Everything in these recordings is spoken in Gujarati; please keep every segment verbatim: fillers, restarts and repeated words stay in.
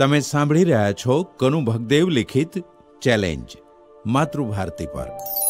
તમે સાંભળી રહ્યા છો કનુ ભગદેવ લિખિત ચેલેન્જ માતૃભારતી પર.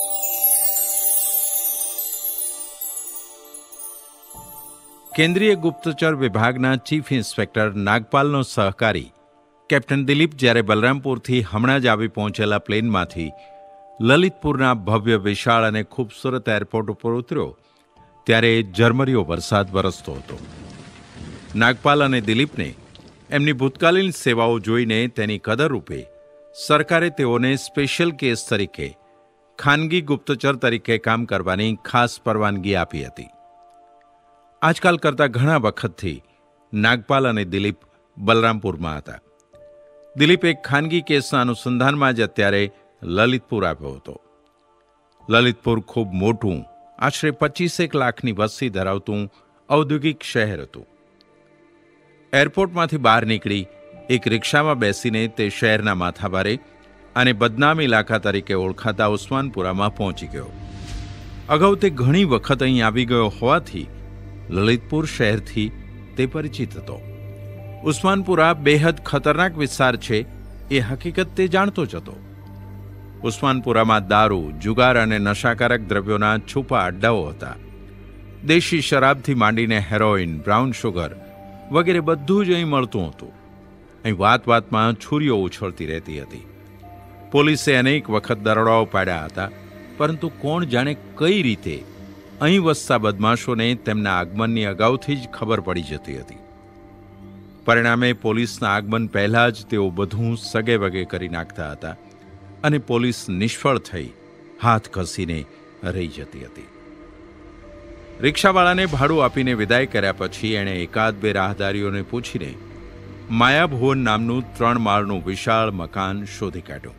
કેન્દ્રીય ગુપ્તચર વિભાગના ચીફ ઇન્સ્પેક્ટર નાગપાલનો સહકારી કેપ્ટન દિલીપ જ્યારે બલરામપુરથી હમણાં જ આવી પહોંચેલા પ્લેનમાંથી લલિતપુરના ભવ્ય વિશાળ અને ખૂબસૂરત એરપોર્ટ ઉપર ઉતર્યો ત્યારે ઝરમરીયો વરસાદ વરસતો હતો. નાગપાલ અને દિલીપને એમની ભૂતકાલીન સેવાઓ જોઈને તેની કદર રૂપે સરકારે તેઓને સ્પેશિયલ કેસ તરીકે ખાનગી ગુપ્તચર તરીકે કામ કરવાની ખાસ પરવાનગી આપી હતી. આજકાલ કરતાં ઘણા વખતથી નાગપાલ અને દિલીપ બલરામપુરમાં હતા. દિલીપ એક ખાનગી કેસના અનુસંધાનમાં જ અત્યારે લલિતપુર આવ્યો હતો. લલિતપુર ખૂબ મોટું, આશરે પચીસેક લાખની વસ્તી ધરાવતું ઔદ્યોગિક શહેર હતું. એરપોર્ટમાંથી બહાર નીકળી એક રિક્ષામાં બેસીને તે શહેરના માથાભારે અને બદનામ ઇલાકા તરીકે ઓળખાતા ઉસ્માનપુરામાં પહોંચી ગયો. અગાઉ તે ઘણી વખત અહીં આવી ગયો હોવાથી લલિતપુર શહેરથી તે પરિચિત હતો. ઉસ્માનપુરા બેહદ ખતરનાક વિસ્તાર છે એ હકીકત તે જાણતો જ હતો. ઉસ્માનપુરામાં દારૂ, જુગાર અને નશાકારક દ્રવ્યોના છુપા અડ્ડાઓ હતા. દેશી શરાબથી માંડીને હેરોઇન, બ્રાઉન શુગર વગેરે બધું જ અહીં મળતું હતું. અહીં વાત વાતમાં છુરીઓ ઉછળતી રહેતી હતી. પોલીસે અનેક વખત દરોડાઓ પાડ્યા હતા, પરંતુ કોણ જાણે કઈ રીતે અહીં વસતા બદમાશોને તેમના આગમનની અગાઉથી જ ખબર પડી જતી હતી. પરિણામે પોલીસના આગમન પહેલાં જ તેઓ બધું સગે વગે કરી નાખતા હતા અને પોલીસ નિષ્ફળ થઈ હાથ ઘસીને રહી જતી હતી. રિક્ષાવાળાને ભાડું આપીને વિદાય કર્યા પછી એણે એકાદ બે રાહદારીઓને પૂછીને માયાભુવન નામનું ત્રણ માળનું વિશાળ મકાન શોધી કાઢ્યું.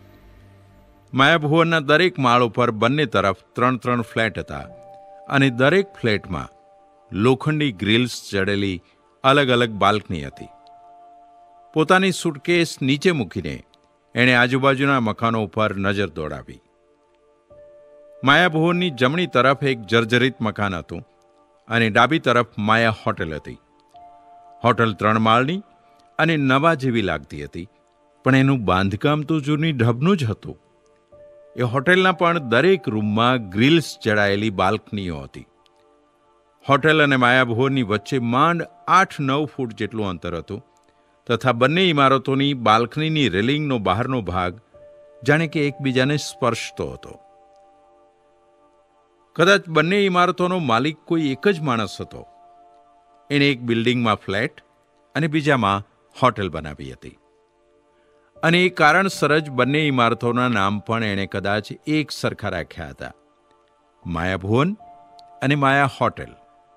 માયાભુવનના દરેક માળ ઉપર બંને તરફ ત્રણ ત્રણ ફ્લેટ હતા અને દરેક ફ્લેટમાં લોખંડી ગ્રીલ્સ જડેલી અલગ અલગ બાલ્કની હતી. પોતાની સુટકેસ નીચે મૂકીને એણે આજુબાજુના મકાનો ઉપર નજર દોડાવી. માયાભુવનની જમણી તરફ એક જર્જરિત મકાન હતું અને ડાબી તરફ માયા હોટેલ હતી. હોટેલ ત્રણ માળની અને નવા જેવી લાગતી હતી, પણ એનું બાંધકામ તો જૂની ઢબનું જ હતું. એ હોટેલના પણ દરેક રૂમમાં ગ્રીલ્સ જડાયેલી બાલ્કનીઓ હતી. હોટેલ અને માયાભુવનની વચ્ચે માંડ આઠ નવ ફૂટ જેટલું અંતર હતું તથા બંને ઇમારતોની બાલ્કનીની રેલિંગનો બહારનો ભાગ જાણે કે એકબીજાને સ્પર્શતો હતો. કદાચ બંને ઇમારતોનો માલિક કોઈ એક જ માણસ હતો. એણે એક બિલ્ડિંગમાં ફ્લેટ અને બીજામાં હોટેલ બનાવી હતી અને એ કારણસર જ બંને ઇમારતોના નામ પણ એણે કદાચ એક સરખા રાખ્યા હતા, માયાભુવન અને માયા હોટેલ.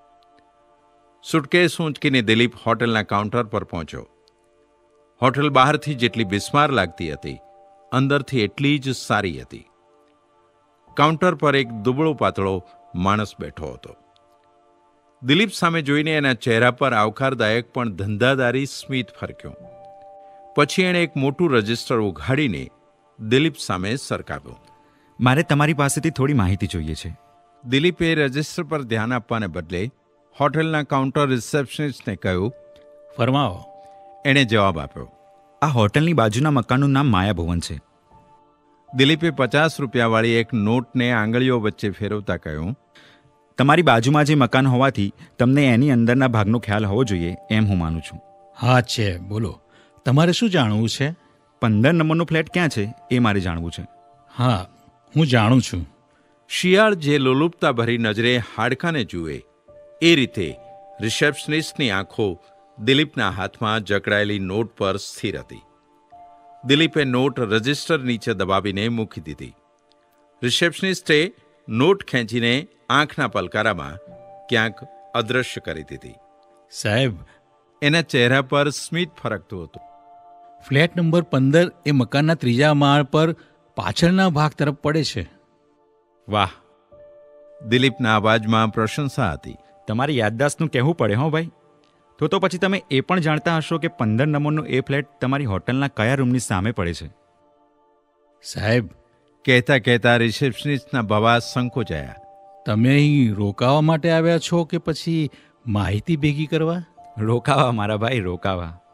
સુટકેસ ઊંચકીને દિલીપ હોટેલના કાઉન્ટર પર પહોંચ્યો. હોટેલ બહારથી જેટલી બિસ્માર લાગતી હતી, અંદરથી એટલી જ સારી હતી. કાઉન્ટર પર એક દુબળો પાતળો માણસ બેઠો હતો. દિલીપ સામે જોઈને એના ચહેરા પર આવકારદાયક પણ ધંધાદારી સ્મિત ફરક્યું. પછી એણે એક મોટું રજિસ્ટર ઉઘાડીને દિલીપ સામે સરકાવ્યું. મારે તમારી પાસેથી થોડી માહિતી જોઈએ છે. દિલીપે રજિસ્ટર પર ધ્યાન આપવાને બદલે હોટેલના કાઉન્ટર રિસેપ્શનિસ્ટને કહ્યું, ફરમાવો. એણે જવાબ આપ્યો, આ હોટલની બાજુના મકાનનું નામ માયાભુવન છે. દિલીપે પચાસ રૂપિયાવાળી એક નોટને આંગળીઓ વચ્ચે ફેરવતા કહ્યું, તમારી બાજુમાં જે મકાન હોવાથી તમને એની અંદરના ભાગનો ખ્યાલ હોવો જોઈએ એમ હું માનું છું. હા છે, બોલો, તમારે શું જાણવું છે? પંદર નંબરનો ફ્લેટ ક્યાં છે એ મારે જાણવું છે. હા, હું જાણું છું. શિયાળ જે લોલુપતા ભરી નજરે હાડકાને જુએ એ રીતે રિસેપ્શનિસ્ટની આંખો દિલીપના હાથમાં જકડાયેલી નોટ પર સ્થિર હતી. દિલીપે નોટ રજિસ્ટર નીચે દબાવીને મૂકી દીધી. રિસેપ્શનિસ્ટે નોટ ખેંચીને આંખના પલકારામાં ક્યાંક અદૃશ્ય કરી દીધી. સાહેબ, એના ચહેરા પર સ્મિત ફરકતું હતું. ફ્લેટ નંબર પંદર એ મકાનના ત્રીજા માળ પર પાછળના ભાગ તરફ પડે છે. વાહ! દિલીપના અવાજમાં પ્રશંસા હતી. તમારી યાદદાસ્તનું કહેવું પડે હો ભાઈ. તો તો પછી તમે એ પણ જાણતા હશો કે પંદર નંબરનો એ ફ્લેટ તમારી હોટલના કયા રૂમની સામે પડે છે? સાહેબ, કહેતા કહેતા રિસેપ્શનિસ્ટના ભવા સંકોચાયા. તમે અહીં રોકાવા માટે આવ્યા છો કે પછી માહિતી ભેગી કરવા? રોકાવા મારા ભાઈ, રોકાવા.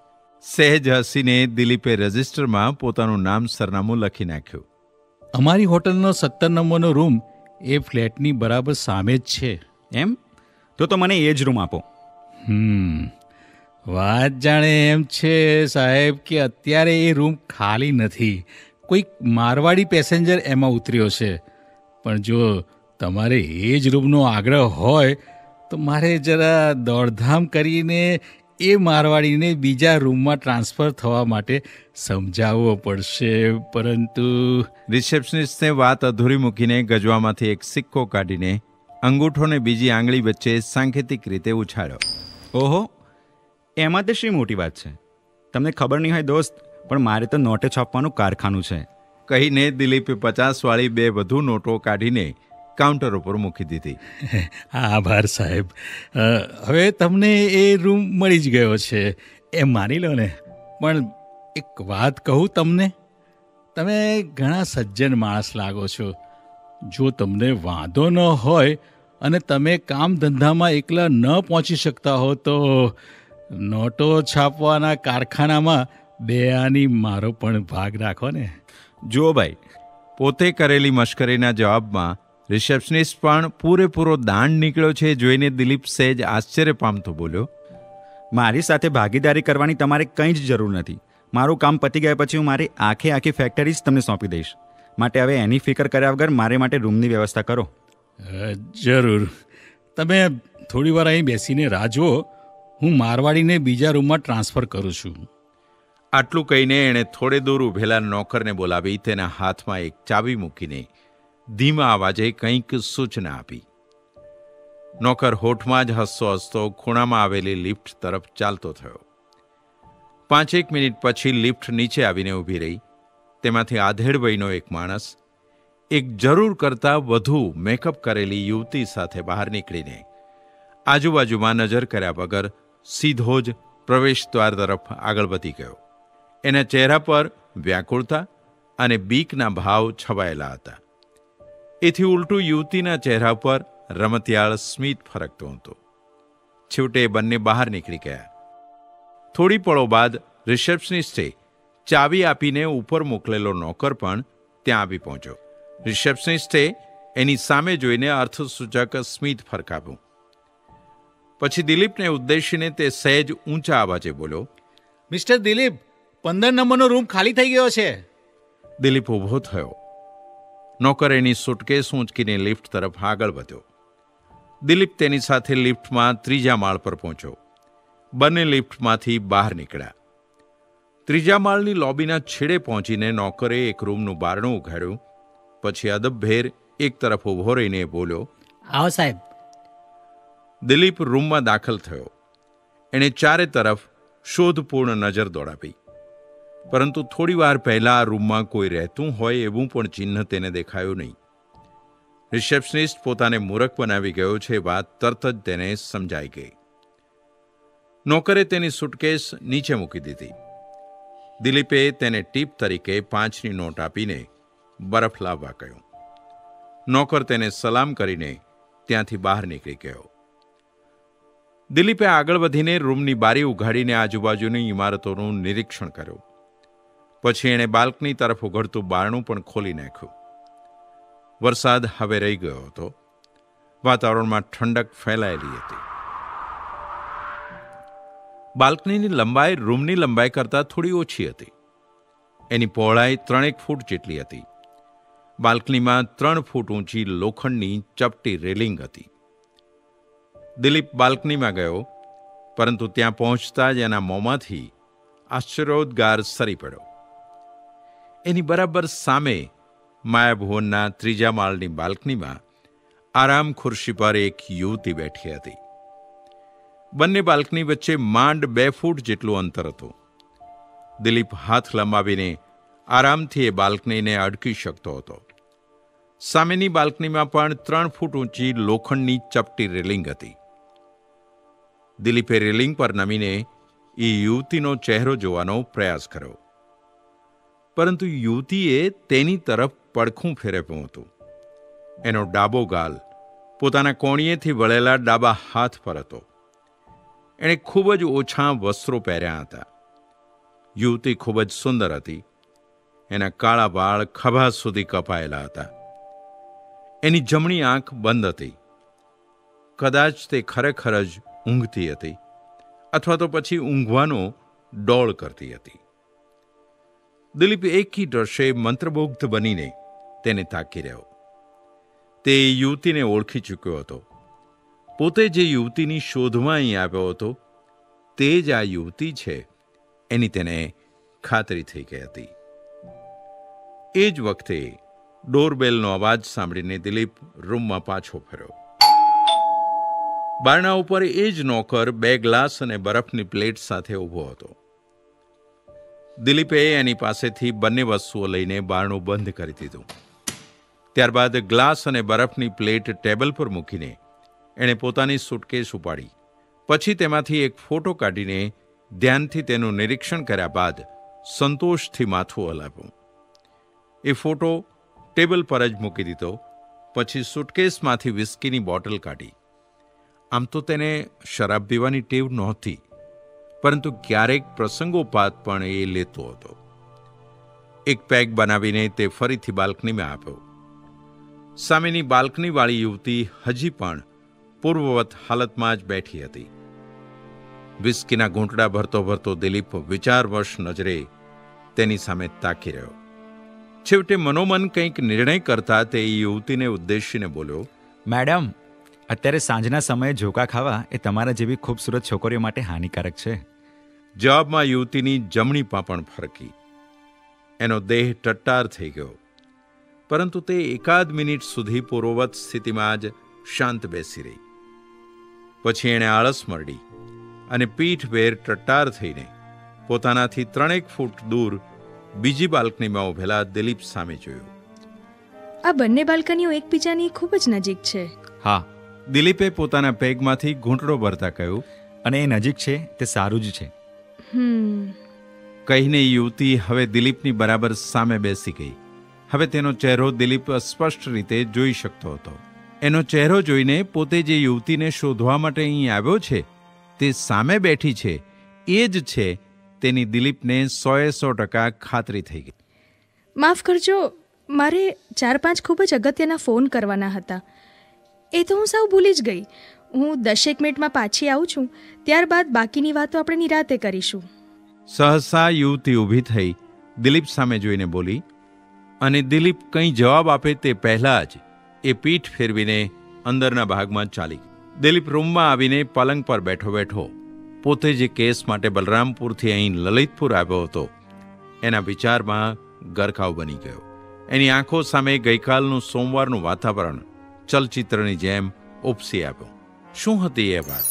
સહેજ હસીને દિલીપે રજિસ્ટરમાં પોતાનું નામ સરનામું લખી નાખ્યું. અમારી હોટલનો સત્તર નંબરનો રૂમ એ ફ્લેટની બરાબર સામે જ છે. એમ? તો તો મને એ જ રૂમ આપો. હમ વાત જાણે એમ છે સાહેબ કે અત્યારે એ રૂમ ખાલી નથી. કોઈક મારવાડી પેસેન્જર એમાં ઉતર્યો છે. પણ જો તમારે એ જ રૂમનો આગ્રહ હોય તો મારે જરા દોડધામ કરીને એ મારવાડીને બીજા રૂમમાં ટ્રાન્સફર થવા માટે સમજાવવો પડશે. પરંતુ રિસેપ્શનિસ્ટને વાત અધૂરી મૂકીને ગજવામાંથી એક સિક્કો કાઢીને અંગૂઠોને બીજી આંગળી વચ્ચે સાંકેતિક રીતે ઉછાળ્યો. ઓહો, એમાં તે શી મોટી વાત છે? તમને ખબર નહીં હોય દોસ્ત, પણ મારે તો નોટે છાપવાનું કારખાનું છે. કહીને દિલીપે પચાસવાળી બે વધુ નોટો કાઢીને કાઉન્ટર ઉપર મૂકી દીધી. આભાર સાહેબ. અ, હવે તમને એ રૂમ મળી જ ગયો છે એમ માની લો ને. પણ એક વાત કહું તમને, તમે ઘણા સજ્જન માણસ લાગો છો. જો તમને વાંધો ન હોય અને તમે કામ ધંધામાં એકલા ન પહોંચી શકતા હો તો નોટો છાપવાના કારખાનામાં બે આની મારો પણ ભાગ રાખો ને. જુઓ ભાઈ, પોતે કરેલી મશ્કરીના જવાબમાં રિસેપ્શનિસ્ટ પણ પૂરેપૂરો દાંડ નીકળ્યો છે જોઈને દિલીપ સહેજ આશ્ચર્ય પામતો બોલ્યો. મારી સાથે ભાગીદારી કરવાની તમારે કંઈ જ જરૂર નથી. મારું કામ પતી ગયા પછી હું મારી આખે આખી ફેક્ટરી જ તમને સોંપી દઈશ. માટે હવે એની ફિકર કર્યા વગર મારે માટે રૂમની વ્યવસ્થા કરો. અ, જરૂર. તમે થોડી વાર અહીં બેસીને રાહ જુઓ. હું મારવાડીને બીજા રૂમમાં ટ્રાન્સફર કરું છું. આટલું કહીને એણે થોડે દૂર ઊભેલા નોકરને બોલાવી તેના હાથમાં એક ચાવી મૂકીને ધીમા અવાજે કંઈક સૂચના આપી. નોકર હોઠમાં જ હસતો હસતો ખૂણામાં આવેલી લિફ્ટ તરફ ચાલતો થયો. પાંચેક મિનિટ પછી લિફ્ટ નીચે આવીને ઊભી રહી. તેમાંથી આધેડ વયનો એક માણસ એક જરૂર કરતાં વધુ મેકઅપ કરેલી યુવતી સાથે બહાર નીકળીને આજુબાજુમાં નજર કર્યા વગર સીધો જ પ્રવેશદ્વાર તરફ આગળ વધી ગયો. એના ચહેરા પર વ્યાકુળતા અને બીકના ભાવ છવાયેલા હતા. એથી ઉલટું યુવતીના ચહેરા પર રમતિયાળ સ્મિત ફરકતું હતું. છેવટે બંને બહાર નીકળી ગયા. થોડી પળો બાદ રિસેપ્શનિસ્ટે ચાવી આપીને ઉપર મોકલેલો નોકર પણ ત્યાં આવી પહોંચ્યો. રિસેપ્શનિસ્ટે એની સામે જોઈને અર્થસૂચક સ્મિત ફરકાવ્યું. પછી દિલીપને ઉદ્દેશીને તે સહેજ ઊંચા અવાજે બોલ્યો. મિસ્ટર દિલીપ, પંદર નંબરનો રૂમ ખાલી થઈ ગયો છે. દિલીપ ઊભો થયો. નોકર એની સુટકેસ ઊંચકીને લિફ્ટ તરફ આગળ વધ્યો. દિલીપ તેની સાથે લિફ્ટમાં ત્રીજા માળ પર પહોંચ્યો. બંને લિફ્ટમાંથી બહાર નીકળ્યા. ત્રીજા માળની લોબીના છેડે પહોંચીને નોકરે એક રૂમનું બારણું ઉઘાડ્યું. પછી અદબભેર એક તરફ ઊભો રહીને બોલ્યો. આવો સાહેબ. દિલીપ રૂમમાં દાખલ થયો. એણે ચારે તરફ શોધપૂર્ણ નજર દોડાવી. પરંતુ થોડી વાર પહેલા આ રૂમમાં કોઈ રહેતું હોય એવું પણ ચિહ્ન તેને દેખાયું નહીં. રિસેપ્શનિસ્ટ પોતાને મૂરખ બનાવી ગયો છે વાત તરત જ તેને સમજાઈ ગઈ. નોકરે તેની સુટકેસ નીચે મૂકી દીધી. દિલીપે તેને ટીપ તરીકે પાંચની નોટ આપીને બરફ લાવવા કહ્યું. નોકર તેને સલામ કરીને ત્યાંથી બહાર નીકળી ગયો. દિલીપે આગળ વધીને રૂમની બારી ઉઘાડીને આજુબાજુની ઇમારતોનું નિરીક્ષણ કર્યું. પછી એણે બાલ્કની તરફ ઉઘડતું બારણું પણ ખોલી નાખ્યું. વરસાદ હવે રહી ગયો હતો. વાતાવરણમાં ઠંડક ફેલાયેલી હતી. બાલ્કનીની લંબાઈ રૂમની લંબાઈ કરતાં થોડી ઓછી હતી. એની પહોળાઈ ત્રણેક ફૂટ જેટલી હતી. બાલ્કનીમાં ત્રણ ફૂટ ઊંચી લોખંડની ચપટી રેલિંગ હતી. દિલીપ બાલ્કનીમાં ગયો, પરંતુ ત્યાં પહોંચતા જ એના મોંમાંથી આશ્ચર્યોદ્ગાર સરી પડ્યો. એની બરાબર સામે માયાભુવનના ત્રીજા માળની બાલ્કનીમાં આરામ ખુરશી પર એક યુવતી બેઠી હતી. બંને બાલ્કની વચ્ચે માંડ બે ફૂટ જેટલું અંતર હતું. દિલીપ હાથ લંબાવીને આરામથી એ બાલ્કનીને અડકી શકતો હતો. સામેની બાલ્કનીમાં પણ ત્રણ ફૂટ ઊંચી લોખંડની ચપટી રેલિંગ હતી. દિલીપે રેલિંગ પર નમીને એ યુવતીનો ચહેરો જોવાનો પ્રયાસ કર્યો, પરંતુ યુવતીએ તેની તરફ પડખું ફેરવ્યું હતું. એનો ડાબો ગાલ પોતાના કોણીએથી વળેલા ડાબા હાથ પર હતો. એણે ખૂબ જ ઓછા વસ્ત્રો પહેર્યા હતા. યુવતી ખૂબ જ સુંદર હતી. એના કાળા વાળ ખભા સુધી કપાયેલા હતા. એની જમણી આંખ બંધ હતી. કદાચ તે ખરેખર જ ઊંઘતી હતી અથવા તો પછી ઊંઘવાનો ડોળ કરતી હતી. દિલીપ એકી દ્રશ્યે મંત્રમુગ્ધ બનીને તેને તાકી રહ્યો. તે યુવતીને ઓળખી ચૂક્યો હતો. પોતે જે યુવતીની શોધમાં અહીં આવ્યો હતો તે જ આ યુવતી છે એની તેને ખાતરી થઈ ગઈ હતી. એ જ વખતે ડોરબેલનો અવાજ સાંભળીને દિલીપ રૂમમાં પાછો ફર્યો. બારણા ઉપર એ જ નોકર બે ગ્લાસ અને બરફની પ્લેટ સાથે ઊભો હતો. દિલીપે એની પાસેથી બંને વસ્તુઓ લઈને બારણું બંધ કરી દીધું. ત્યારબાદ ગ્લાસ અને બરફની પ્લેટ ટેબલ પર મૂકીને એણે પોતાની સુટકેસ ઉપાડી. પછી તેમાંથી એક ફોટો કાઢીને ધ્યાનથી તેનું નિરીક્ષણ કર્યા બાદ સંતોષથી માથું હલાવ્યું. એ ફોટો ટેબલ પર જ મૂકી દીધો. પછી સુટકેસમાંથી વિસ્કીની બોટલ કાઢી. આમ તો તેને શરાબ પીવાની ટેવ નહોતી, પરંતુ ક્યારેક પ્રસંગોપાત પણ એ લેતો હતો. એક પેગ બનાવીને તે ફરીથી બાલ્કનીમાં આપ્યો. સામેની બાલ્કનીવાળી યુવતી હજી પણ પૂર્વવત હાલતમાં જ બેઠી હતી. વિસ્કીના ઘૂંટડા ભરતો ભરતો દિલીપ વિચારવશ નજરે તેની સામે તાકી રહ્યો. છેવટે મનોમન કંઈક નિર્ણય કરતા તે યુવતીને ઉદ્દેશીને બોલ્યો, મેડમ, અત્યારે સાંજના સમયે ઝોકા ખાવા એ તમારા જેવી ખૂબસૂરત છોકરીઓ માટે હાનિકારક છે. જવાબમાં યુવતીની જમણી પાંપણ ફરકી. એનો દેહ ટટ્ટાર થઈ ગયો, પરંતુ તે એકાદ મિનિટ સુધી પૂર્વવત સ્થિતિમાં જ શાંત બેસી રહી. પછી એણે આળસ મરડી અને પીઠભેર ટટ્ટાર થઈને પોતાનાથી ત્રણેક ફૂટ દૂર બીજી બાલ્કનીમાં ઉભેલા દિલીપ સામે જોયું. આ બંને બાલ્કનીઓ એકબીજાની ખૂબ જ નજીક છે. હા, દિલીપે પોતાના પેગમાંથી ઘૂંટડો ભરતા કહ્યું. અને એ નજીક છે તે સારું જ છે. હમ કહીને યુવતી હવે દિલીપની બરાબર સામે બેસી ગઈ. હવે તેનો ચહેરો દિલીપ સ્પષ્ટ રીતે જોઈ શકતો હતો. એનો ચહેરો જોઈને પોતે જે યુવતીને શોધવા માટે અહીં આવ્યો છે તે સામે બેઠી છે એ જ છે તેની દિલીપને સોએ સો ટકા ખાતરી થઈ ગઈ. માફ કરજો, મારે ચાર પાંચ ખૂબ જ અગત્યના ફોન કરવાના હતા. એ તો હું સાવ ભૂલી જ ગઈ. હું દસેક મિનિટમાં પાછી આવું છું. ત્યારબાદ બાકીની વાતો આપણે નિરાતે કરીશું. સહસા યુવતી ઊભી થઈ દિલીપ સામે જોઈને બોલી, અને દિલીપ કંઈ જવાબ આપે તે પહેલાં જ એ પીઠ ફેરવીને અંદરના ભાગમાં ચાલી ગઈ. દિલીપ રૂમમાં આવીને પલંગ પર બેઠો બેઠો પોતે જે કેસ માટે બલરામપુરથી અહીં લલિતપુર આવ્યો હતો એના વિચારમાં ગરકાવ બની ગયો. એની આંખો સામે ગઈકાલનું સોમવારનું વાતાવરણ ચલચિત્રની જેમ ઉપસી આવ્યું. શું હતી એ વાત?